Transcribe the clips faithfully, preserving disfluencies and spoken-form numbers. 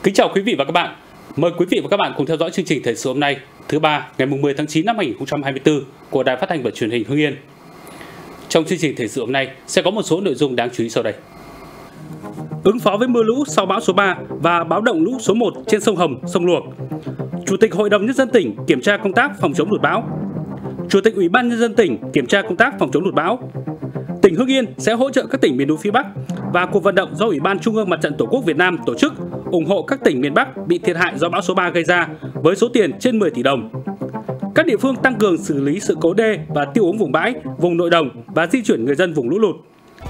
Kính chào quý vị và các bạn. Mời quý vị và các bạn cùng theo dõi chương trình thời sự hôm nay, thứ ba, ngày mười tháng chín năm hai nghìn không trăm hai mươi tư của Đài Phát thanh và Truyền hình Hưng Yên. Trong chương trình thời sự hôm nay sẽ có một số nội dung đáng chú ý sau đây. Ứng phó với mưa lũ sau bão số ba và báo động lũ số một trên sông Hồng, sông Luộc. Chủ tịch Hội đồng Nhân dân tỉnh kiểm tra công tác phòng chống lụt bão. Chủ tịch Ủy ban Nhân dân tỉnh kiểm tra công tác phòng chống lụt bão. Tỉnh Hưng Yên sẽ hỗ trợ các tỉnh miền núi phía Bắc và cuộc vận động do Ủy ban Trung ương Mặt trận Tổ quốc Việt Nam tổ chức ủng hộ các tỉnh miền Bắc bị thiệt hại do bão số ba gây ra với số tiền trên mười tỷ đồng. Các địa phương tăng cường xử lý sự cố đê và tiêu úng vùng bãi, vùng nội đồng và di chuyển người dân vùng lũ lụt.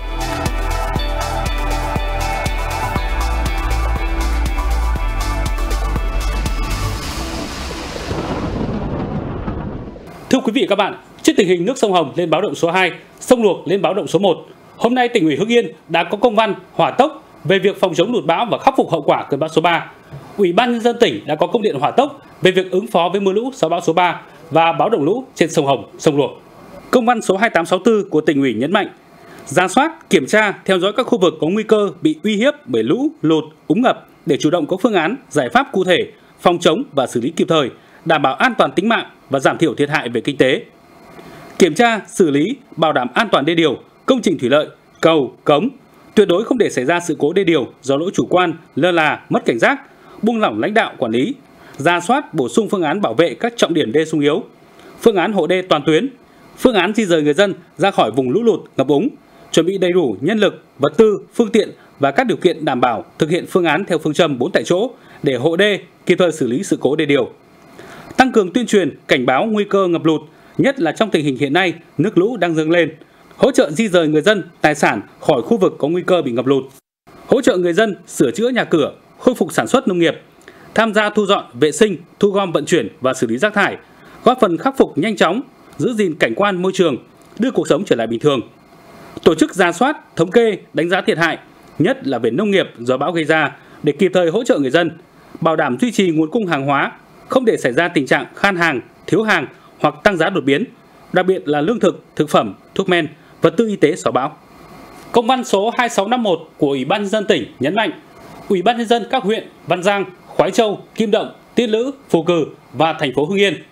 Thưa quý vị và các bạn, trước tình hình nước sông Hồng lên báo động số hai, sông Luộc lên báo động số một, hôm nay tỉnh ủy Hưng Yên đã có công văn hỏa tốc về việc phòng chống lụt bão và khắc phục hậu quả cơn bão số ba. Ủy ban Nhân dân tỉnh đã có công điện hỏa tốc về việc ứng phó với mưa lũ sau bão số ba và báo động lũ trên sông Hồng, sông Luộc. Công văn số hai tám sáu tư của tỉnh ủy nhấn mạnh, rà soát, kiểm tra, theo dõi các khu vực có nguy cơ bị uy hiếp bởi lũ, lụt, úng ngập để chủ động có phương án, giải pháp cụ thể, phòng chống và xử lý kịp thời, đảm bảo an toàn tính mạng và giảm thiểu thiệt hại về kinh tế. Kiểm tra, xử lý, bảo đảm an toàn đê điều, công trình thủy lợi, cầu, cống, tuyệt đối không để xảy ra sự cố đê điều do lỗi chủ quan, lơ là, mất cảnh giác, buông lỏng lãnh đạo quản lý, rà soát, bổ sung phương án bảo vệ các trọng điểm đê sung yếu, phương án hộ đê toàn tuyến, phương án di dời người dân ra khỏi vùng lũ lụt, ngập úng, chuẩn bị đầy đủ nhân lực, vật tư, phương tiện và các điều kiện đảm bảo thực hiện phương án theo phương châm bốn tại chỗ để hộ đê kịp thời xử lý sự cố đê điều. Tăng cường tuyên truyền, cảnh báo nguy cơ ngập lụt, nhất là trong tình hình hiện nay nước lũ đang dâng lên, hỗ trợ di dời người dân, tài sản khỏi khu vực có nguy cơ bị ngập lụt, hỗ trợ người dân sửa chữa nhà cửa, khôi phục sản xuất nông nghiệp, tham gia thu dọn, vệ sinh, thu gom vận chuyển và xử lý rác thải, góp phần khắc phục nhanh chóng, giữ gìn cảnh quan môi trường, đưa cuộc sống trở lại bình thường. Tổ chức rà soát, thống kê, đánh giá thiệt hại, nhất là về nông nghiệp do bão gây ra để kịp thời hỗ trợ người dân, bảo đảm duy trì nguồn cung hàng hóa, không để xảy ra tình trạng khan hàng, thiếu hàng hoặc tăng giá đột biến, đặc biệt là lương thực, thực phẩm, thuốc men, vật tư y tế sau bão. Công văn số hai sáu năm mốt của Ủy ban Nhân dân tỉnh nhấn mạnh, Ủy ban Nhân dân các huyện Văn Giang, Khoái Châu, Kim Động, Tiên Lữ, Phù Cử và thành phố Hưng Yên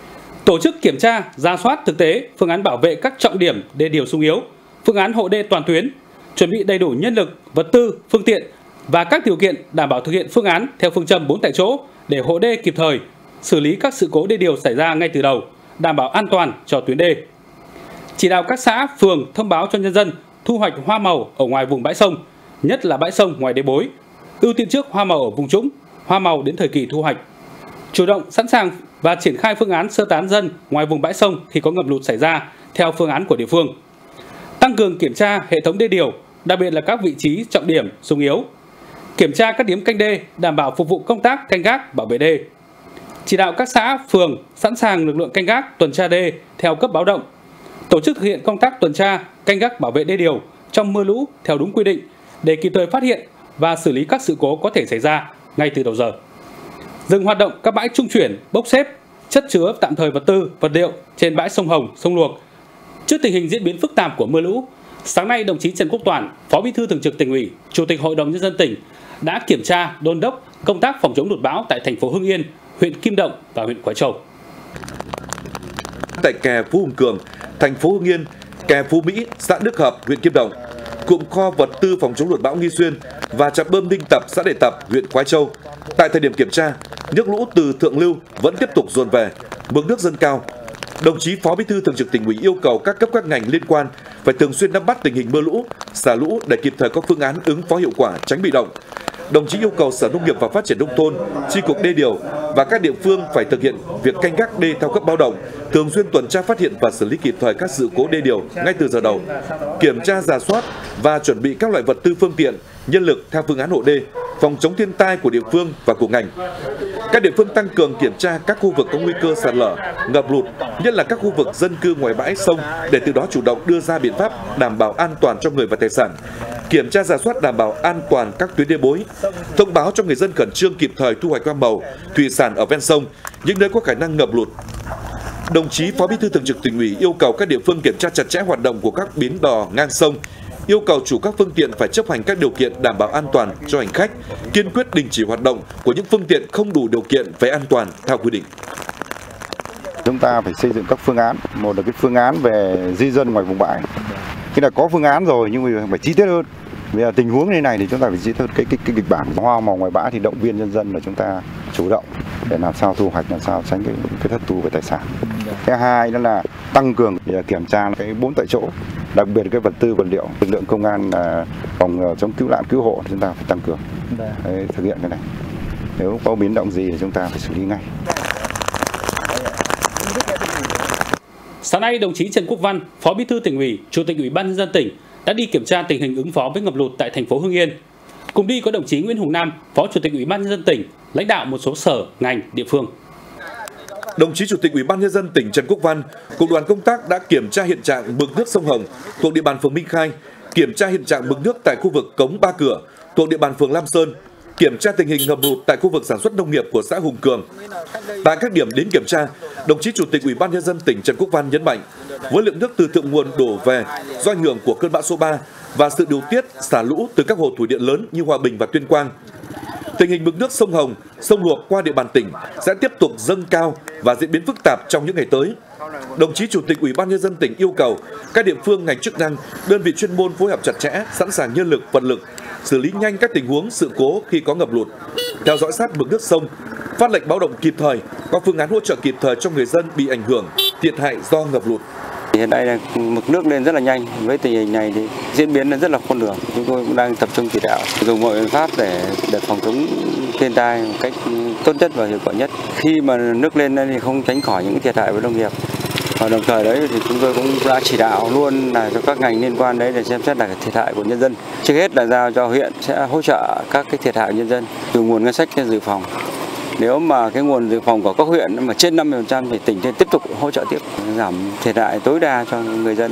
tổ chức kiểm tra, rà soát thực tế phương án bảo vệ các trọng điểm đê điều sung yếu, phương án hộ đê toàn tuyến, chuẩn bị đầy đủ nhân lực, vật tư, phương tiện và các điều kiện đảm bảo thực hiện phương án theo phương châm bốn tại chỗ để hộ đê kịp thời, xử lý các sự cố đê điều xảy ra ngay từ đầu, đảm bảo an toàn cho tuyến đê. Chỉ đạo các xã, phường thông báo cho nhân dân thu hoạch hoa màu ở ngoài vùng bãi sông, nhất là bãi sông ngoài đê bối, ưu tiên trước hoa màu ở vùng trũng, hoa màu đến thời kỳ thu hoạch. Chủ động sẵn sàng và triển khai phương án sơ tán dân ngoài vùng bãi sông khi có ngập lụt xảy ra theo phương án của địa phương. Tăng cường kiểm tra hệ thống đê điều, đặc biệt là các vị trí trọng điểm sung yếu. Kiểm tra các điếm canh đê đảm bảo phục vụ công tác canh gác bảo vệ đê. Chỉ đạo các xã, phường sẵn sàng lực lượng canh gác tuần tra đê theo cấp báo động. Tổ chức thực hiện công tác tuần tra, canh gác bảo vệ đê điều trong mưa lũ theo đúng quy định để kịp thời phát hiện và xử lý các sự cố có thể xảy ra ngay từ đầu giờ. Dừng hoạt động các bãi trung chuyển, bốc xếp, chất chứa tạm thời vật tư, vật liệu trên bãi sông Hồng, sông Luộc. Trước tình hình diễn biến phức tạp của mưa lũ, sáng nay đồng chí Trần Quốc Toản, Phó Bí thư Thường trực Tỉnh ủy, Chủ tịch Hội đồng Nhân dân tỉnh đã kiểm tra, đôn đốc công tác phòng chống lụt bão tại thành phố Hưng Yên, huyện Kim Động và huyện Khoái Châu. Tại kè Phú Hùng Cường, thành phố Hưng Yên, kè Phú Mỹ, xã Đức Hợp, huyện Kim Động, cụm kho vật tư phòng chống lụt bão Nghi Xuyên và trạm bơm Đinh Tập, xã Đệ Tập, huyện Khoái Châu. Tại thời điểm kiểm tra, nước lũ từ thượng lưu vẫn tiếp tục dồn về, mực nước dâng cao. Đồng chí Phó Bí thư Thường trực Tỉnh ủy yêu cầu các cấp các ngành liên quan phải thường xuyên nắm bắt tình hình mưa lũ, xả lũ để kịp thời có phương án ứng phó hiệu quả, tránh bị động. Đồng chí yêu cầu Sở Nông nghiệp và Phát triển nông thôn, Chi cục đê điều và các địa phương phải thực hiện việc canh gác đê theo cấp báo động, thường xuyên tuần tra phát hiện và xử lý kịp thời các sự cố đê điều ngay từ giờ đầu, kiểm tra rà soát và chuẩn bị các loại vật tư phương tiện, nhân lực theo phương án hộ đê, phòng chống thiên tai của địa phương và của ngành. Các địa phương tăng cường kiểm tra các khu vực có nguy cơ sạt lở, ngập lụt, nhất là các khu vực dân cư ngoài bãi sông để từ đó chủ động đưa ra biện pháp đảm bảo an toàn cho người và tài sản. Kiểm tra rà soát đảm bảo an toàn các tuyến đê bối, thông báo cho người dân khẩn trương kịp thời thu hoạch hoa màu, thủy sản ở ven sông, những nơi có khả năng ngập lụt. Đồng chí Phó Bí thư Thường trực Tỉnh ủy yêu cầu các địa phương kiểm tra chặt chẽ hoạt động của các bến đò ngang sông, yêu cầu chủ các phương tiện phải chấp hành các điều kiện đảm bảo an toàn cho hành khách, kiên quyết đình chỉ hoạt động của những phương tiện không đủ điều kiện về an toàn theo quy định. Chúng ta phải xây dựng các phương án, một là cái phương án về di dân ngoài vùng bãi. Khi là có phương án rồi nhưng mà phải chi tiết hơn. Vì là tình huống như này thì chúng ta phải chi tiết cái cái cái kịch bản hoa màu ngoài bãi thì động viên nhân dân là chúng ta chủ động để làm sao thu hoạch, làm sao tránh cái, cái thất thu về tài sản. Thứ hai đó là tăng cường kiểm tra cái bốn tại chỗ, đặc biệt cái vật tư vật liệu. Lực lượng công an phòng chống cứu nạn cứu hộ thì chúng ta phải tăng cường để thực hiện cái này. Nếu có biến động gì thì chúng ta phải xử lý ngay. Sáng nay, đồng chí Trần Quốc Văn, Phó Bí thư Tỉnh ủy, Chủ tịch Ủy ban nhân dân tỉnh đã đi kiểm tra tình hình ứng phó với ngập lụt tại thành phố Hưng Yên. Cùng đi có đồng chí Nguyễn Hùng Nam, Phó Chủ tịch Ủy ban nhân dân tỉnh, lãnh đạo một số sở, ngành, địa phương. Đồng chí Chủ tịch Ủy ban nhân dân tỉnh Trần Quốc Văn cùng đoàn công tác đã kiểm tra hiện trạng mực nước sông Hồng thuộc địa bàn phường Minh Khai, kiểm tra hiện trạng mực nước tại khu vực cống Ba Cửa thuộc địa bàn phường Lam Sơn, kiểm tra tình hình ngập lụt tại khu vực sản xuất nông nghiệp của xã Hùng Cường. Tại các điểm đến kiểm tra, đồng chí Chủ tịch Ủy ban nhân dân tỉnh Trần Quốc Văn nhấn mạnh, với lượng nước từ thượng nguồn đổ về do ảnh hưởng của cơn bão số ba và sự điều tiết xả lũ từ các hồ thủy điện lớn như Hòa Bình và Tuyên Quang, tình hình mực nước sông Hồng, sông Luộc qua địa bàn tỉnh sẽ tiếp tục dâng cao và diễn biến phức tạp trong những ngày tới. Đồng chí Chủ tịch Ủy ban nhân dân tỉnh yêu cầu các địa phương, ngành chức năng, đơn vị chuyên môn phối hợp chặt chẽ, sẵn sàng nhân lực, vật lực, xử lý nhanh các tình huống sự cố khi có ngập lụt, theo dõi sát mực nước sông, phát lệnh báo động kịp thời, có phương án hỗ trợ kịp thời cho người dân bị ảnh hưởng, thiệt hại do ngập lụt. Hiện nay là mực nước lên rất là nhanh, với tình hình này thì diễn biến rất là khôn lường. Chúng tôi cũng đang tập trung chỉ đạo dùng mọi biện pháp để để phòng chống thiên tai một cách tốt nhất và hiệu quả nhất. Khi mà nước lên thì không tránh khỏi những thiệt hại với nông nghiệp. Và đồng thời đấy thì chúng tôi cũng đã chỉ đạo luôn là cho các ngành liên quan đấy để xem xét là thiệt hại của nhân dân. Trước hết là giao cho huyện sẽ hỗ trợ các cái thiệt hại của nhân dân từ nguồn ngân sách dự phòng. Nếu mà cái nguồn dự phòng của các huyện mà trên năm mươi phần trăm thì tỉnh tiếp tục hỗ trợ tiếp, giảm thiệt hại tối đa cho người dân.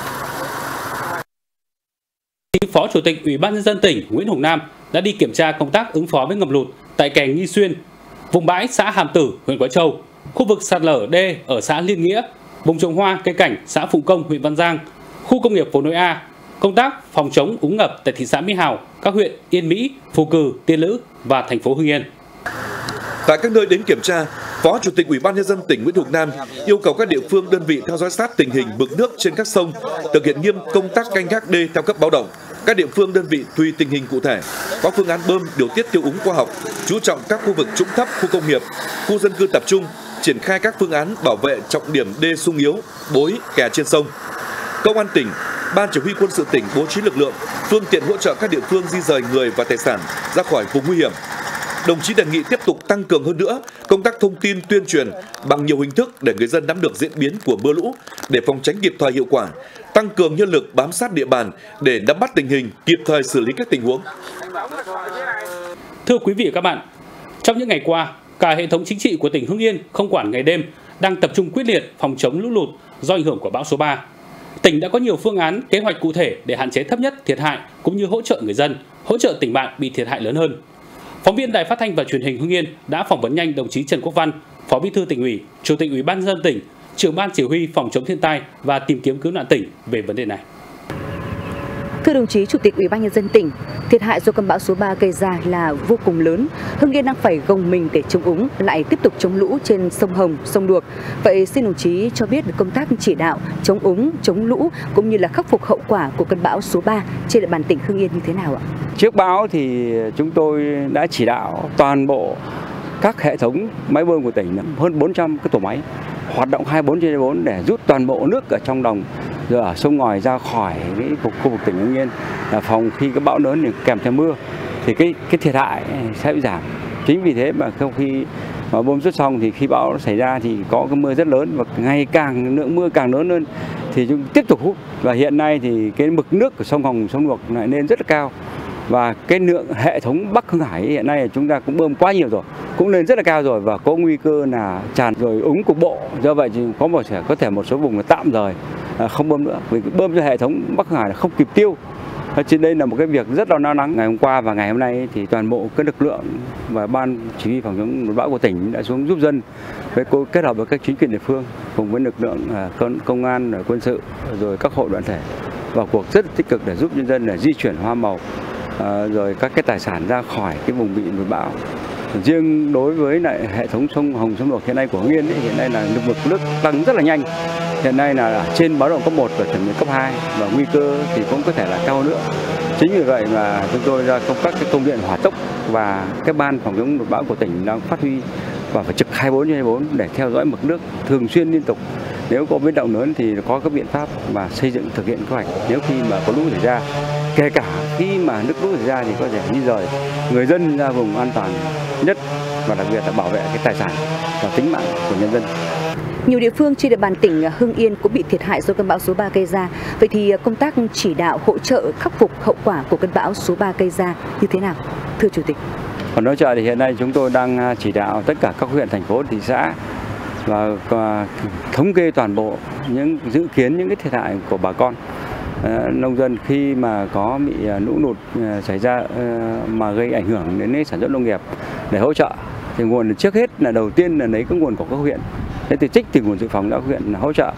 Phó Chủ tịch Ủy ban nhân dân tỉnh Nguyễn Hùng Nam đã đi kiểm tra công tác ứng phó với ngập lụt tại kè Nghi Xuyên, vùng bãi xã Hàm Tử, huyện Quái Châu, khu vực sạt lở đê ở xã Liên Nghĩa, vùng trồng hoa cây cảnh xã Phụng Công, huyện Văn Giang, khu công nghiệp Phố Nối A, công tác phòng chống úng ngập tại thị xã Mỹ Hào, các huyện Yên Mỹ, Phù Cử, Tiên Lữ và thành phố Hưng Yên. Tại các nơi đến kiểm tra, Phó Chủ tịch Ủy ban nhân dân tỉnh Nguyễn Hùng Nam yêu cầu các địa phương, đơn vị theo dõi sát tình hình mực nước trên các sông, thực hiện nghiêm công tác canh gác đê theo cấp báo động. Các địa phương, đơn vị tùy tình hình cụ thể có phương án bơm, điều tiết tiêu úng khoa học, chú trọng các khu vực trũng thấp, khu công nghiệp, khu dân cư tập trung, triển khai các phương án bảo vệ trọng điểm đê sung yếu, bối, kè trên sông. Công an tỉnh, Ban Chỉ huy Quân sự tỉnh bố trí lực lượng, phương tiện hỗ trợ các địa phương di rời người và tài sản ra khỏi vùng nguy hiểm. Đồng chí đề nghị tiếp tục tăng cường hơn nữa công tác thông tin tuyên truyền bằng nhiều hình thức để người dân nắm được diễn biến của mưa lũ để phòng tránh kịp thời hiệu quả, tăng cường nhân lực bám sát địa bàn để nắm bắt tình hình, kịp thời xử lý các tình huống. Thưa quý vị và các bạn, trong những ngày qua, cả hệ thống chính trị của tỉnh Hưng Yên không quản ngày đêm đang tập trung quyết liệt phòng chống lũ lụt do ảnh hưởng của bão số ba. Tỉnh đã có nhiều phương án, kế hoạch cụ thể để hạn chế thấp nhất thiệt hại cũng như hỗ trợ người dân, hỗ trợ tỉnh bạn bị thiệt hại lớn hơn. Phóng viên Đài Phát thanh và Truyền hình Hưng Yên đã phỏng vấn nhanh đồng chí Trần Quốc Văn, Phó Bí thư Tỉnh ủy, Chủ tịch Ủy ban nhân dân tỉnh, Trưởng ban Chỉ huy phòng chống thiên tai và tìm kiếm cứu nạn tỉnh về vấn đề này. Thưa đồng chí Chủ tịch Ủy ban nhân dân tỉnh, thiệt hại do cơn bão số ba gây ra là vô cùng lớn. Hưng Yên đang phải gồng mình để chống úng, lại tiếp tục chống lũ trên sông Hồng, sông Luộc. Vậy xin đồng chí cho biết công tác chỉ đạo chống úng, chống lũ cũng như là khắc phục hậu quả của cơn bão số ba trên địa bàn tỉnh Hưng Yên như thế nào ạ? Trước bão thì chúng tôi đã chỉ đạo toàn bộ các hệ thống máy bơm của tỉnh hơn bốn trăm cái tổ máy hoạt động hai mươi bốn trên hai mươi bốn để rút toàn bộ nước ở trong đồng rồi ở sông ngòi ra khỏi cái khu vực tỉnh Hưng Yên, là phòng khi có bão lớn thì kèm theo mưa thì cái cái thiệt hại sẽ bị giảm. Chính vì thế mà sau khi mà bơm rút xong thì khi bão xảy ra thì có cái mưa rất lớn và ngày càng lượng mưa càng lớn hơn thì chúng tiếp tục hút, và hiện nay thì cái mực nước của sông Hồng, sông Luộc lại lên rất là cao. Và cái lượng hệ thống Bắc Hưng Hải hiện nay chúng ta cũng bơm quá nhiều rồi, cũng lên rất là cao rồi và có nguy cơ là tràn rồi úng cục bộ. Do vậy thì có một có thể một số vùng là tạm rời không bơm nữa, vì bơm cho hệ thống Bắc Hưng Hải là không kịp tiêu. Trên đây là một cái việc rất là lo lắng. Ngày hôm qua và ngày hôm nay thì toàn bộ các lực lượng và ban chỉ huy phòng chống lụt bão của tỉnh đã xuống giúp dân, với kết hợp với các chính quyền địa phương cùng với lực lượng công an, quân sự rồi các hội đoàn thể vào cuộc rất tích cực để giúp nhân dân để di chuyển hoa màu rồi các cái tài sản ra khỏi cái vùng bị lụt bão. Riêng đối với lại hệ thống sông Hồng, sông Luộc hiện nay của Hưng Yên ấy, hiện nay là mực nước tăng rất là nhanh. Hiện nay là trên báo động cấp một và chuẩn bị cấp hai và nguy cơ thì cũng có thể là cao nữa. Chính vì vậy mà chúng tôi ra công các cái công điện hỏa tốc và cái ban phòng chống lụt bão của tỉnh đang phát huy và phải trực hai mươi bốn trên hai mươi bốn để theo dõi mực nước thường xuyên liên tục. Nếu có biến động lớn thì có các biện pháp mà xây dựng thực hiện kế hoạch nếu khi mà có lũ xảy ra. Kể cả khi mà nước lũ xảy ra thì có thể di rời người dân ra vùng an toàn nhất và đặc biệt là bảo vệ cái tài sản và tính mạng của nhân dân. Nhiều địa phương trên địa bàn tỉnh Hưng Yên cũng bị thiệt hại do cơn bão số ba gây ra. Vậy thì công tác chỉ đạo hỗ trợ khắc phục hậu quả của cơn bão số ba gây ra như thế nào, thưa Chủ tịch? Còn hỗ trợ thì hiện nay chúng tôi đang chỉ đạo tất cả các huyện, thành phố, thị xã và thống kê toàn bộ những dự kiến những cái thiệt hại của bà con nông dân khi mà có bị lũ lụt xảy ra mà gây ảnh hưởng đến sản xuất nông nghiệp để hỗ trợ. Thì nguồn trước hết là đầu tiên là lấy cái nguồn của các huyện. Thế thì trích từ nguồn dự phòng các huyện hỗ trợ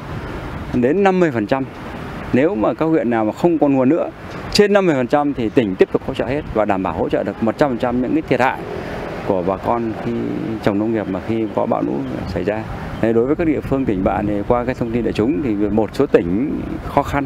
đến năm mươi phần trăm. Nếu mà các huyện nào mà không còn nguồn nữa, trên năm mươi phần trăm thì tỉnh tiếp tục hỗ trợ hết và đảm bảo hỗ trợ được một trăm phần trăm những cái thiệt hại của bà con khi trồng nông nghiệp mà khi có bão lũ xảy ra. Thế đối với các địa phương tỉnh bạn thì qua cái thông tin đại chúng thì một số tỉnh khó khăn.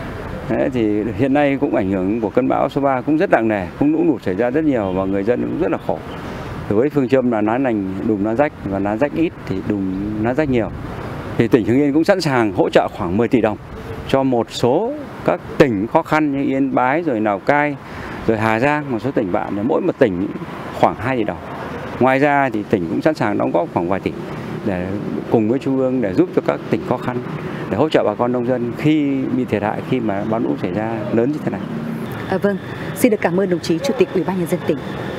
Thế thì hiện nay cũng ảnh hưởng của cơn bão số ba cũng rất nặng nề, cũng lũ lụt xảy ra rất nhiều và người dân cũng rất là khổ. Với phương châm là lá lành đùm lá rách và lá rách ít thì đùm lá rách nhiều. Thì tỉnh Hưng Yên cũng sẵn sàng hỗ trợ khoảng mười tỷ đồng cho một số các tỉnh khó khăn như Yên Bái, rồi Lào Cai, rồi Hà Giang, một số tỉnh bạn, mỗi một tỉnh khoảng hai tỷ đồng. Ngoài ra thì tỉnh cũng sẵn sàng đóng góp khoảng vài tỷ để cùng với Trung ương để giúp cho các tỉnh khó khăn, để hỗ trợ bà con nông dân khi bị thiệt hại khi mà bão lũ xảy ra lớn như thế này. À, vâng, xin được cảm ơn đồng chí Chủ tịch Ủy ban Nhân dân tỉnh.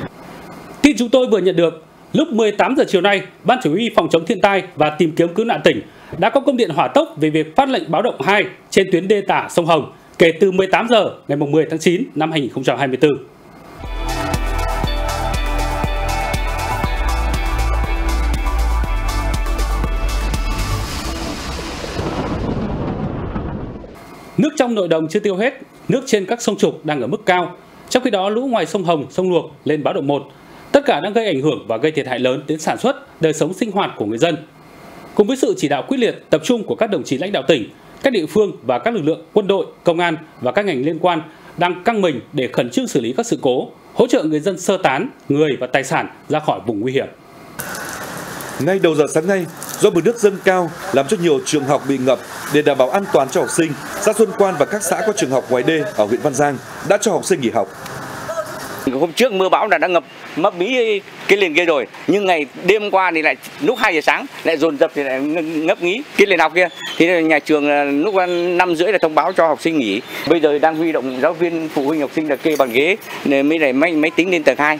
Tin chúng tôi vừa nhận được, lúc mười tám giờ chiều nay, Ban Chỉ huy Phòng chống thiên tai và tìm kiếm cứu nạn tỉnh đã có công điện hỏa tốc về việc phát lệnh báo động hai trên tuyến đê tả sông Hồng kể từ mười tám giờ ngày mười tháng chín năm hai nghìn không trăm hai mươi tư. Nước trong nội đồng chưa tiêu hết, nước trên các sông trục đang ở mức cao. Trong khi đó, lũ ngoài sông Hồng, sông Luộc lên báo động một. Tất cả đang gây ảnh hưởng và gây thiệt hại lớn đến sản xuất, đời sống sinh hoạt của người dân. Cùng với sự chỉ đạo quyết liệt, tập trung của các đồng chí lãnh đạo tỉnh, các địa phương và các lực lượng quân đội, công an và các ngành liên quan đang căng mình để khẩn trương xử lý các sự cố, hỗ trợ người dân sơ tán người và tài sản ra khỏi vùng nguy hiểm. Ngay đầu giờ sáng nay, do mực nước dâng cao làm cho nhiều trường học bị ngập, để đảm bảo an toàn cho học sinh, xã Xuân Quan và các xã có trường học ngoài đê ở huyện Văn Giang đã cho học sinh nghỉ học. Hôm trước mưa bão là đã ngập mất bí cái liền kia rồi, nhưng ngày đêm qua thì lại lúc hai giờ sáng lại dồn dập thì lại ngấp nghí cái liền học kia. Thì nhà trường lúc năm rưỡi là thông báo cho học sinh nghỉ. Bây giờ đang huy động giáo viên, phụ huynh học sinh là kê bàn ghế mới lại máy máy tính lên tầng hai.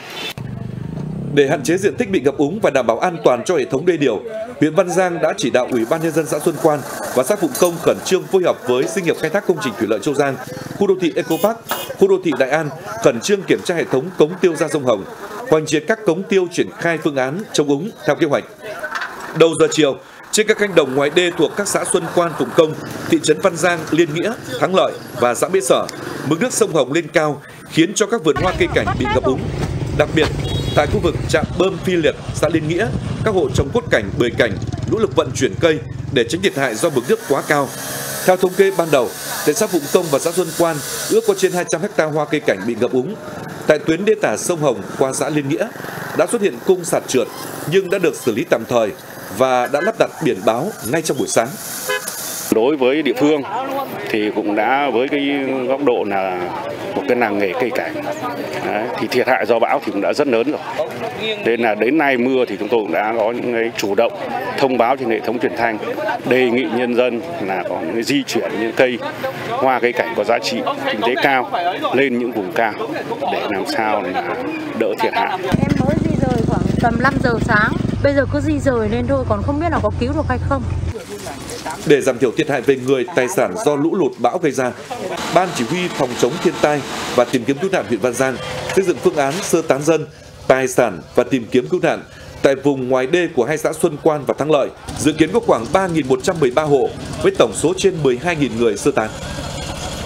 Để hạn chế diện tích bị ngập úng và đảm bảo an toàn cho hệ thống đê điều, huyện Văn Giang đã chỉ đạo Ủy ban Nhân dân xã Xuân Quan và xã Phụng Công khẩn trương phối hợp với Xí nghiệp khai thác công trình thủy lợi Châu Giang, khu đô thị Eco Park, khu đô thị Đại An khẩn trương kiểm tra hệ thống cống tiêu ra sông Hồng, hoành triệt các cống tiêu, triển khai phương án chống úng theo kế hoạch. Đầu giờ chiều, trên các cánh đồng ngoài đê thuộc các xã Xuân Quan, Phụng Công, thị trấn Văn Giang, Liên Nghĩa, Thắng Lợi và xã Mễ Sở, mực nước sông Hồng lên cao khiến cho các vườn hoa cây cảnh bị ngập úng. Đặc biệt, tại khu vực trạm bơm Phi Liệt, xã Liên Nghĩa, các hộ trồng quất cảnh, bưởi cảnh nỗ lực vận chuyển cây để tránh thiệt hại do mực nước quá cao. Theo thống kê ban đầu, tại xã Phụng Công và xã Xuân Quan ước có trên hai trăm héc ta hoa cây cảnh bị ngập úng. Tại tuyến đê tả sông Hồng qua xã Liên Nghĩa đã xuất hiện cung sạt trượt nhưng đã được xử lý tạm thời và đã lắp đặt biển báo ngay trong buổi sáng. Đối với địa phương thì cũng đã với cái góc độ là một cái làng nghề cây cảnh, đấy, thì thiệt hại do bão thì cũng đã rất lớn rồi. Nên là đến nay mưa thì chúng tôi cũng đã có những cái chủ động thông báo trên hệ thống truyền thanh, đề nghị nhân dân là có những di chuyển những cây hoa cây cảnh có giá trị kinh tế cao lên những vùng cao để làm sao là đỡ thiệt hại. Em mới di rời khoảng tầm năm giờ sáng, bây giờ cứ di rời lên thôi, còn không biết là có cứu được hay không. Để giảm thiểu thiệt hại về người, tài sản do lũ lụt bão gây ra, Ban Chỉ huy Phòng chống thiên tai và tìm kiếm cứu nạn huyện Văn Giang xây dựng phương án sơ tán dân, tài sản và tìm kiếm cứu nạn tại vùng ngoài đê của hai xã Xuân Quan và Thắng Lợi. Dự kiến có khoảng ba nghìn một trăm mười ba hộ với tổng số trên mười hai nghìn người sơ tán.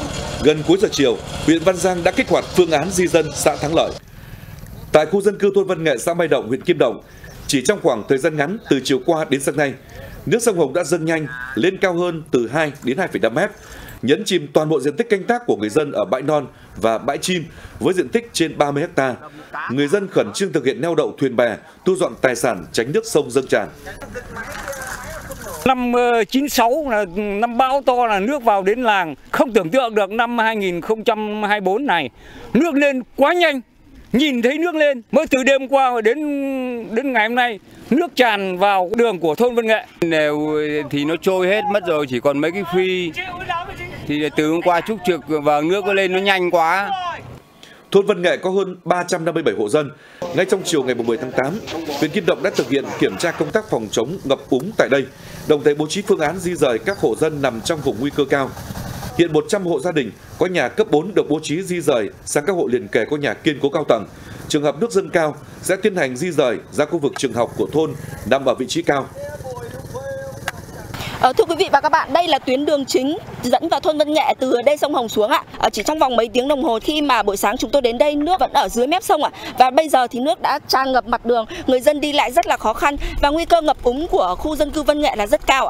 Gần cuối giờ chiều, huyện Văn Giang đã kích hoạt phương án di dân xã Thắng Lợi. Tại khu dân cư thôn Văn Nghệ, xã Mai Động, huyện Kim Động, chỉ trong khoảng thời gian ngắn từ chiều qua đến sáng nay, nước sông Hồng đã dâng nhanh lên cao hơn từ hai đến hai phẩy năm mét, nhấn chìm toàn bộ diện tích canh tác của người dân ở bãi non và bãi chim với diện tích trên ba mươi héc ta. Người dân khẩn trương thực hiện neo đậu thuyền bè, thu dọn tài sản tránh nước sông dâng tràn. Năm chín sáu là năm bão to là nước vào đến làng, không tưởng tượng được năm hai nghìn không trăm hai mươi tư này nước lên quá nhanh. Nhìn thấy nước lên, mới từ đêm qua đến đến ngày hôm nay nước tràn vào đường của thôn Văn Nghệ. Đều thì nó trôi hết mất rồi, chỉ còn mấy cái phi thì từ hôm qua trúc trực vào nước có lên nó nhanh quá. Thôn Văn Nghệ có hơn ba trăm năm mươi bảy hộ dân. Ngay trong chiều ngày mười tháng tám, huyện Kim Động đã thực hiện kiểm tra công tác phòng chống ngập úng tại đây, đồng thời bố trí phương án di rời các hộ dân nằm trong vùng nguy cơ cao. Hiện một trăm hộ gia đình có nhà cấp bốn được bố trí di rời sang các hộ liền kề có nhà kiên cố cao tầng. Trường hợp nước dâng cao sẽ tiến hành di rời ra khu vực trường học của thôn nằm ở vị trí cao. À, thưa quý vị và các bạn, đây là tuyến đường chính dẫn vào thôn Văn Nghệ từ đê sông Hồng xuống ạ. À, chỉ trong vòng mấy tiếng đồng hồ khi mà buổi sáng chúng tôi đến đây, nước vẫn ở dưới mép sông ạ. Và bây giờ thì nước đã tràn ngập mặt đường, người dân đi lại rất là khó khăn và nguy cơ ngập úng của khu dân cư Văn Nghệ là rất cao ạ.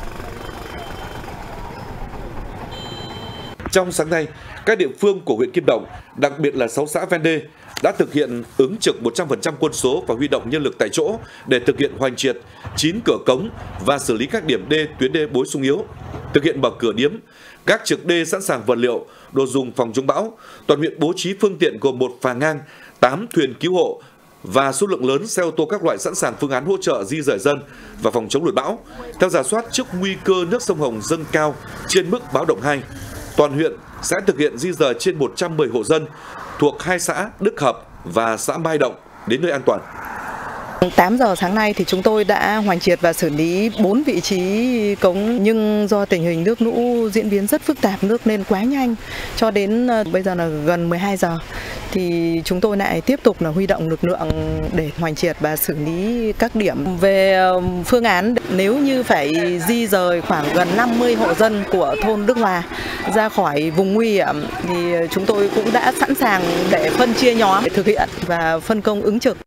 Trong sáng nay, các địa phương của huyện Kim Động, đặc biệt là sáu xã ven đê, đã thực hiện ứng trực một trăm phần trăm quân số và huy động nhân lực tại chỗ để thực hiện hoành triệt chín cửa cống và xử lý các điểm đê tuyến đê bối xung yếu, thực hiện mở cửa điếm, các trực đê sẵn sàng vật liệu, đồ dùng phòng chống bão. Toàn huyện bố trí phương tiện gồm một phà ngang, tám thuyền cứu hộ và số lượng lớn xe ô tô các loại sẵn sàng phương án hỗ trợ di rời dân và phòng chống lụt bão. Theo rà soát trước nguy cơ nước sông Hồng dâng cao trên mức báo động hai, toàn huyện sẽ thực hiện di rời trên một trăm mười hộ dân thuộc hai xã Đức Hợp và xã Mai Động đến nơi an toàn. tám giờ sáng nay thì chúng tôi đã hoành triệt và xử lý bốn vị trí cống, nhưng do tình hình nước lũ diễn biến rất phức tạp, nước lên quá nhanh cho đến bây giờ là gần mười hai giờ thì chúng tôi lại tiếp tục là huy động lực lượng để hoành triệt và xử lý các điểm. Về phương án nếu như phải di rời khoảng gần năm mươi hộ dân của thôn Đức Hòa ra khỏi vùng nguy hiểm thì chúng tôi cũng đã sẵn sàng để phân chia nhóm để thực hiện và phân công ứng trực.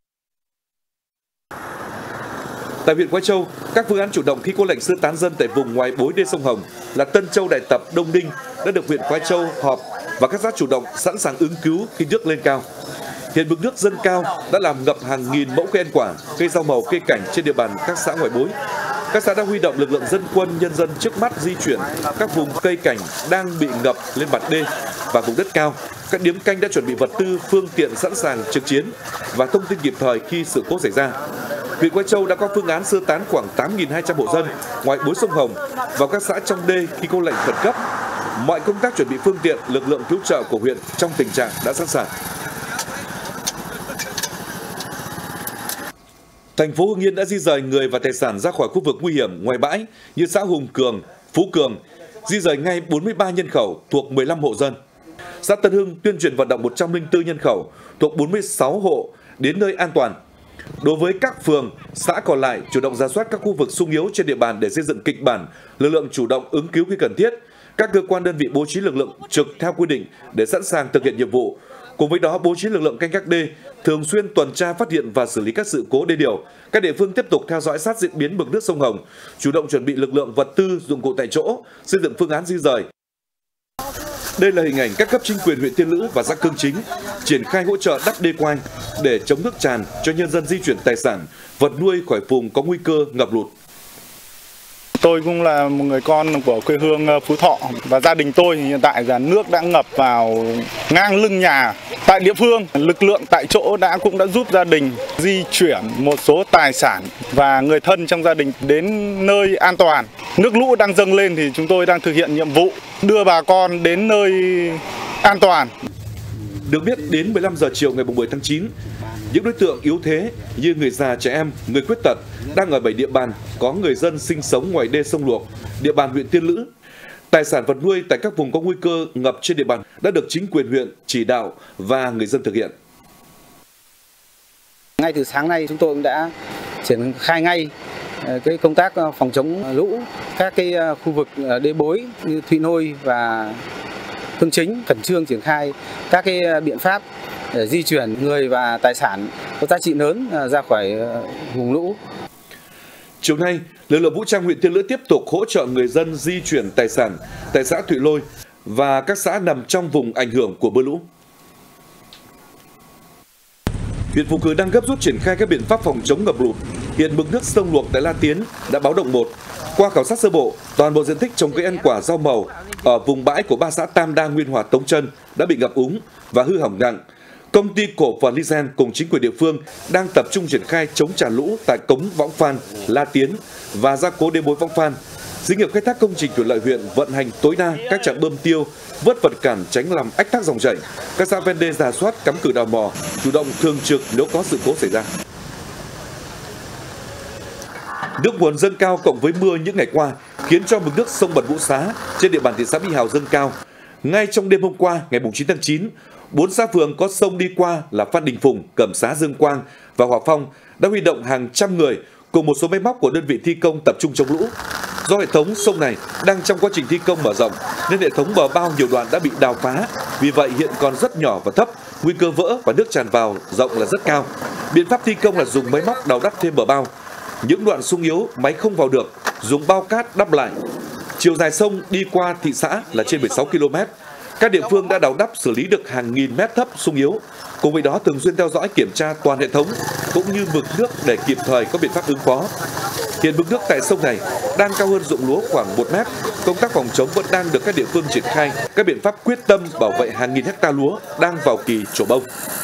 Tại huyện Quái Châu, các phương án chủ động khi có lệnh sơ tán dân tại vùng ngoài bối đê sông Hồng là Tân Châu, Đại Tập, Đông Đinh đã được huyện Quái Châu họp và các xã chủ động sẵn sàng ứng cứu khi nước lên cao. Hiện mực nước dâng cao đã làm ngập hàng nghìn mẫu cây ăn quả, cây rau màu, cây cảnh trên địa bàn các xã ngoài bối. Các xã đã huy động lực lượng dân quân, nhân dân trước mắt di chuyển các vùng cây cảnh đang bị ngập lên mặt đê và vùng đất cao. Các điếm canh đã chuẩn bị vật tư, phương tiện sẵn sàng trực chiến và thông tin kịp thời khi sự cố xảy ra. Huyện Quái Châu đã có phương án sơ tán khoảng tám nghìn hai trăm hộ dân ngoài bối sông Hồng vào các xã trong đê khi có lệnh khẩn cấp. Mọi công tác chuẩn bị phương tiện, lực lượng cứu trợ của huyện trong tình trạng đã sẵn sàng. Thành phố Hưng Yên đã di rời người và tài sản ra khỏi khu vực nguy hiểm ngoài bãi như xã Hùng Cường, Phú Cường, di rời ngay bốn mươi ba nhân khẩu thuộc mười lăm hộ dân. Xã Tân Hưng tuyên truyền vận động một trăm lẻ bốn nhân khẩu thuộc bốn mươi sáu hộ đến nơi an toàn. Đối với các phường, xã còn lại chủ động rà soát các khu vực xung yếu trên địa bàn để xây dựng kịch bản, lực lượng chủ động ứng cứu khi cần thiết. Các cơ quan đơn vị bố trí lực lượng trực theo quy định để sẵn sàng thực hiện nhiệm vụ. Cùng với đó bố trí lực lượng canh gác đê, thường xuyên tuần tra phát hiện và xử lý các sự cố đê điều. Các địa phương tiếp tục theo dõi sát diễn biến mực nước sông Hồng, chủ động chuẩn bị lực lượng vật tư, dụng cụ tại chỗ, xây dựng phương án di rời. Đây là hình ảnh các cấp chính quyền huyện Tiên Lữ và xã Cương Chính triển khai hỗ trợ đắp đê quai để chống nước tràn cho nhân dân di chuyển tài sản, vật nuôi khỏi vùng có nguy cơ ngập lụt. Tôi cũng là một người con của quê hương Phú Thọ và gia đình tôi hiện tại là nước đã ngập vào ngang lưng nhà. Tại địa phương, lực lượng tại chỗ đã cũng đã giúp gia đình di chuyển một số tài sản và người thân trong gia đình đến nơi an toàn. Nước lũ đang dâng lên thì chúng tôi đang thực hiện nhiệm vụ đưa bà con đến nơi an toàn. Được biết đến mười lăm giờ chiều ngày mười tháng chín, những đối tượng yếu thế như người già, trẻ em, người khuyết tật đang ở bảy địa bàn có người dân sinh sống ngoài đê sông Luộc, địa bàn huyện Tiên Lữ. Tài sản vật nuôi tại các vùng có nguy cơ ngập trên địa bàn đã được chính quyền huyện chỉ đạo và người dân thực hiện. Ngay từ sáng nay chúng tôi cũng đã triển khai ngay cái công tác phòng chống lũ, các cái khu vực đê bối như Thụy Nôi và Phương Chính khẩn trương triển khai các cái biện pháp để di chuyển người và tài sản có giá trị lớn ra khỏi vùng lũ. Chiều nay, lực lượng vũ trang huyện Tiên Lữ tiếp tục hỗ trợ người dân di chuyển tài sản tại xã Thụy Lôi và các xã nằm trong vùng ảnh hưởng của mưa lũ. Huyện Phú Cừ đang gấp rút triển khai các biện pháp phòng chống ngập lụt. Hiện mực nước sông Luộc tại La Tiến đã báo động một. Qua khảo sát sơ bộ, toàn bộ diện tích trồng cây ăn quả rau màu ở vùng bãi của ba xã Tam Đa, Nguyên Hòa, Tống Trân đã bị ngập úng và hư hỏng nặng. Công ty cổ phần Lizen cùng chính quyền địa phương đang tập trung triển khai chống tràn lũ tại cống Võng Phan, La Tiến và gia cố đê mối Võng Phan. Xí nghiệp khai thác công trình thủy lợi huyện vận hành tối đa các trạm bơm tiêu, vớt vật cản tránh làm ách tắc dòng chảy. Các xã ven đê rà soát cắm cử đào mò, chủ động thường trực nếu có sự cố xảy ra. Nước nguồn dâng cao cộng với mưa những ngày qua khiến cho mực nước sông Bật Vũ Xá trên địa bàn thị xã Mỹ Hào dâng cao. Ngay trong đêm hôm qua, ngày chín tháng chín, bốn xã phường có sông đi qua là Phan Đình Phùng, Cẩm Xá, Dương Quang và Hòa Phong đã huy động hàng trăm người cùng một số máy móc của đơn vị thi công tập trung chống lũ. Do hệ thống sông này đang trong quá trình thi công mở rộng nên hệ thống bờ bao nhiều đoạn đã bị đào phá, vì vậy hiện còn rất nhỏ và thấp, nguy cơ vỡ và nước tràn vào rộng là rất cao. Biện pháp thi công là dùng máy móc đào đắp thêm bờ bao. Những đoạn sung yếu máy không vào được, dùng bao cát đắp lại. Chiều dài sông đi qua thị xã là trên mười sáu ki lô mét. Các địa phương đã đào đắp xử lý được hàng nghìn mét thấp sung yếu. Cùng với đó thường xuyên theo dõi kiểm tra toàn hệ thống cũng như mực nước để kịp thời có biện pháp ứng phó. Hiện mực nước tại sông này đang cao hơn ruộng lúa khoảng một mét. Công tác phòng chống vẫn đang được các địa phương triển khai các biện pháp quyết tâm bảo vệ hàng nghìn hecta lúa đang vào kỳ trổ bông.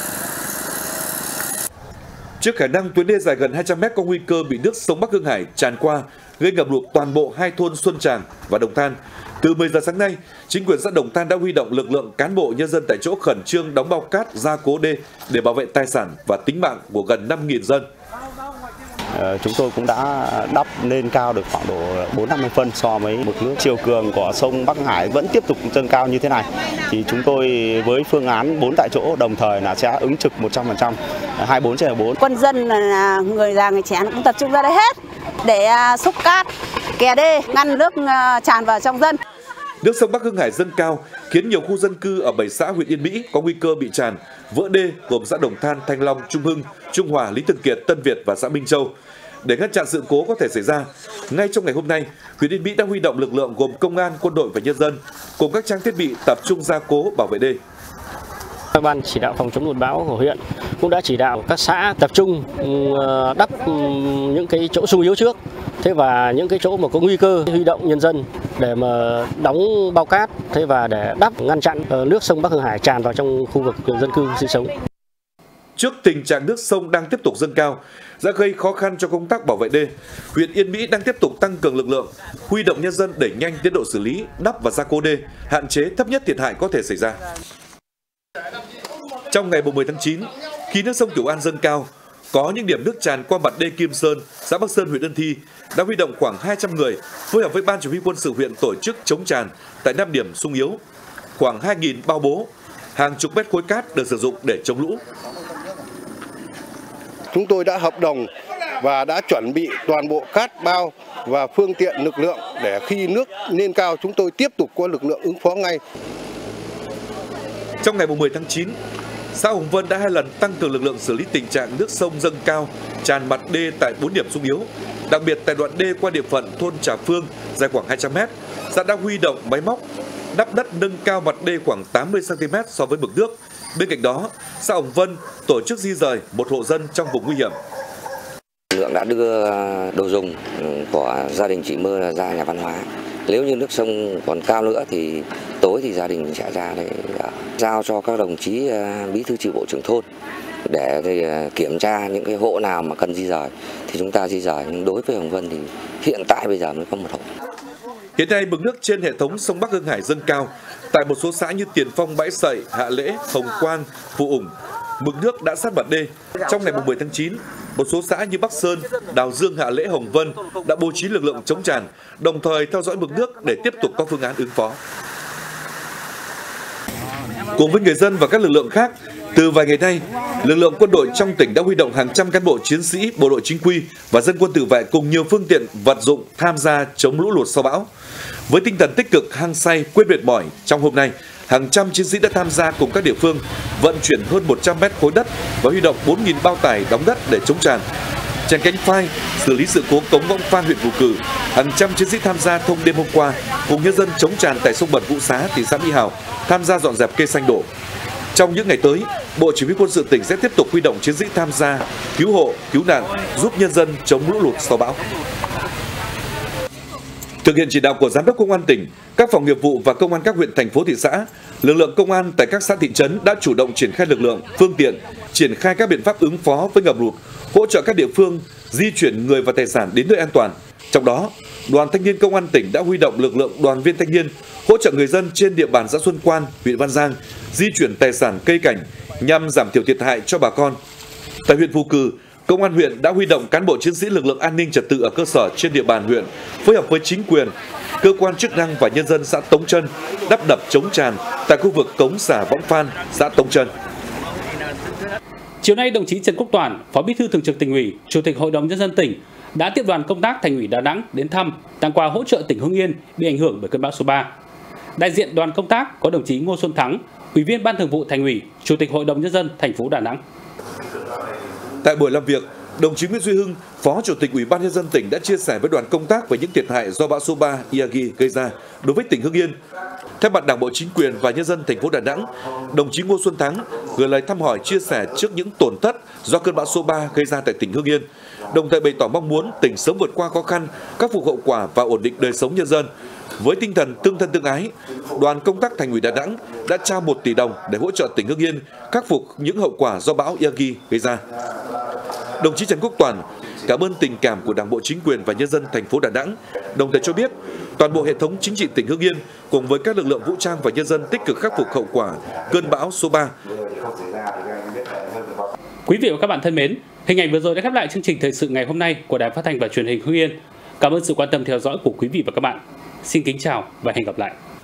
Trước khả năng tuyến đê dài gần hai trăm mét có nguy cơ bị nước sông Bắc Hưng Hải tràn qua, gây ngập lụt toàn bộ hai thôn Xuân Tràng và Đồng Than, từ mười giờ sáng nay, chính quyền xã Đồng Than đã huy động lực lượng cán bộ nhân dân tại chỗ khẩn trương đóng bao cát gia cố đê để bảo vệ tài sản và tính mạng của gần năm nghìn dân. Chúng tôi cũng đã đắp lên cao được khoảng độ bốn năm mươi phân so với mực nước. Chiều cường của sông Bắc Hải vẫn tiếp tục dâng cao như thế này, thì chúng tôi với phương án bốn tại chỗ đồng thời là sẽ ứng trực một trăm phần trăm, hai mươi bốn trên hai mươi bốn. Quân dân là người già người trẻ cũng tập trung ra đây hết để xúc cát, kè đê, ngăn nước tràn vào trong dân. Nước sông Bắc Hưng Hải dâng cao khiến nhiều khu dân cư ở bảy xã huyện Yên Mỹ có nguy cơ bị tràn, vỡ đê gồm xã Đồng Than, Thanh Long, Trung Hưng, Trung Hòa, Lý Thường Kiệt, Tân Việt và xã Minh Châu. Để ngăn chặn sự cố có thể xảy ra, ngay trong ngày hôm nay, huyện Yên Mỹ đã huy động lực lượng gồm công an, quân đội và nhân dân cùng các trang thiết bị tập trung gia cố bảo vệ đê. Ban chỉ đạo phòng chống lụt bão của huyện cũng đã chỉ đạo các xã tập trung đắp những cái chỗ sung yếu trước, thế và những cái chỗ mà có nguy cơ huy động nhân dân để mà đóng bao cát, thế và để đắp ngăn chặn nước sông Bắc Hưng Hải tràn vào trong khu vực dân cư sinh sống. Trước tình trạng nước sông đang tiếp tục dâng cao, đã gây khó khăn cho công tác bảo vệ đê, huyện Yên Mỹ đang tiếp tục tăng cường lực lượng, huy động nhân dân đẩy nhanh tiến độ xử lý, đắp và gia cố đê, hạn chế thấp nhất thiệt hại có thể xảy ra. Trong ngày mười tháng chín, khi nước sông Tiểu An dâng cao, có những điểm nước tràn qua mặt đê Kim Sơn, xã Bắc Sơn, huyện Ân Thi đã huy động khoảng hai trăm người phối hợp với ban chỉ huy quân sự huyện tổ chức chống tràn tại năm điểm sung yếu. Khoảng hai nghìn bao bố, hàng chục mét khối cát được sử dụng để chống lũ. Chúng tôi đã hợp đồng và đã chuẩn bị toàn bộ cát bao và phương tiện lực lượng để khi nước lên cao chúng tôi tiếp tục có lực lượng ứng phó ngay. Trong ngày mười tháng chín, xã Hồng Vân đã hai lần tăng cường lực lượng xử lý tình trạng nước sông dâng cao, tràn mặt đê tại bốn điểm sung yếu. Đặc biệt tại đoạn đê qua địa phận thôn Trà Phương dài khoảng hai trăm mét, xã đã huy động máy móc đắp đất nâng cao mặt đê khoảng tám mươi xăng ti mét so với mực nước. Bên cạnh đó, xã Hồng Vân tổ chức di rời một hộ dân trong vùng nguy hiểm. Lực lượng đã đưa đồ dùng của gia đình chị Mơ ra nhà văn hóa. Nếu như nước sông còn cao nữa thì tối thì gia đình sẽ ra để giao cho các đồng chí bí thư chi bộ trưởng thôn để kiểm tra những cái hộ nào mà cần di rời thì chúng ta di rời. Nhưng đối với Hồng Vân thì hiện tại bây giờ mới có một hộ. Hiện nay mực nước trên hệ thống sông Bắc Hưng Hải dâng cao. Tại một số xã như Tiền Phong, Bãi Sậy, Hạ Lễ, Hồng Quang, Phù Ủng, mực nước đã sát mặt đê. Trong ngày mười tháng chín, một số xã như Bắc Sơn, Đào Dương, Hạ Lễ, Hồng Vân đã bố trí lực lượng chống tràn, đồng thời theo dõi mực nước để tiếp tục có phương án ứng phó. Cùng với người dân và các lực lượng khác, từ vài ngày nay, lực lượng quân đội trong tỉnh đã huy động hàng trăm cán bộ chiến sĩ, bộ đội chính quy và dân quân tự vệ cùng nhiều phương tiện vật dụng tham gia chống lũ lụt sau bão. Với tinh thần tích cực, hăng say, quyết mệt mỏi, trong hôm nay, hàng trăm chiến sĩ đã tham gia cùng các địa phương vận chuyển hơn một trăm mét khối đất và huy động bốn nghìn bao tải đóng đất để chống tràn. Chèn cánh phai, xử lý sự cố cống Võng Phan, huyện Phù Cử, hàng trăm chiến sĩ tham gia thông đêm hôm qua cùng nhân dân chống tràn tại sông Bẩn Vũ Xá, thị xã Mỹ Hào, tham gia dọn dẹp cây xanh đổ. Trong những ngày tới, Bộ Chỉ huy Quân sự tỉnh sẽ tiếp tục huy động chiến sĩ tham gia cứu hộ, cứu nạn, giúp nhân dân chống lũ lụt sau bão. Thực hiện chỉ đạo của Giám đốc Công an tỉnh, các phòng nghiệp vụ và công an các huyện, thành phố, thị xã, lực lượng công an tại các xã thị trấn đã chủ động triển khai lực lượng, phương tiện, triển khai các biện pháp ứng phó với ngập lụt, hỗ trợ các địa phương di chuyển người và tài sản đến nơi an toàn. Trong đó, Đoàn Thanh niên Công an tỉnh đã huy động lực lượng đoàn viên thanh niên hỗ trợ người dân trên địa bàn xã Xuân Quan, huyện Văn Giang di chuyển tài sản, cây cảnh nhằm giảm thiểu thiệt hại cho bà con. Tại huyện Phù Cử, Công an huyện đã huy động cán bộ chiến sĩ lực lượng an ninh trật tự ở cơ sở trên địa bàn huyện phối hợp với chính quyền, cơ quan chức năng và nhân dân xã Tống Trân đắp đập chống tràn tại khu vực cống xả Võng Phan, xã Tống Trân. Chiều nay, đồng chí Trần Quốc Toản, Phó Bí thư Thường trực Tỉnh ủy, Chủ tịch Hội đồng Nhân dân tỉnh đã tiếp đoàn công tác Thành ủy Đà Nẵng đến thăm, tặng quà hỗ trợ tỉnh Hưng Yên bị ảnh hưởng bởi cơn bão số ba. Đại diện đoàn công tác có đồng chí Ngô Xuân Thắng, Ủy viên Ban Thường vụ Thành ủy, Chủ tịch Hội đồng Nhân dân thành phố Đà Nẵng. Tại buổi làm việc, đồng chí Nguyễn Duy Hưng, Phó Chủ tịch Ủy ban Nhân dân tỉnh đã chia sẻ với đoàn công tác về những thiệt hại do bão số ba Yagi gây ra đối với tỉnh Hưng Yên. Thay mặt Đảng bộ, chính quyền và nhân dân thành phố Đà Nẵng, đồng chí Ngô Xuân Thắng gửi lời thăm hỏi, chia sẻ trước những tổn thất do cơn bão số ba gây ra tại tỉnh Hưng Yên, đồng thời bày tỏ mong muốn tỉnh sớm vượt qua khó khăn, khắc phục hậu quả và ổn định đời sống nhân dân. Với tinh thần tương thân tương ái, đoàn công tác Thành ủy Đà Nẵng đã trao một tỷ đồng để hỗ trợ tỉnh Hưng Yên khắc phục những hậu quả do bão Yagi gây ra. Đồng chí Trần Quốc Toản cảm ơn tình cảm của Đảng bộ, chính quyền và nhân dân thành phố Đà Nẵng, đồng thời cho biết toàn bộ hệ thống chính trị tỉnh Hưng Yên cùng với các lực lượng vũ trang và nhân dân tích cực khắc phục hậu quả cơn bão số ba. Quý vị và các bạn thân mến, hình ảnh vừa rồi đã khép lại chương trình thời sự ngày hôm nay của Đài Phát thanh và Truyền hình Hưng Yên. Cảm ơn sự quan tâm theo dõi của quý vị và các bạn. Xin kính chào và hẹn gặp lại.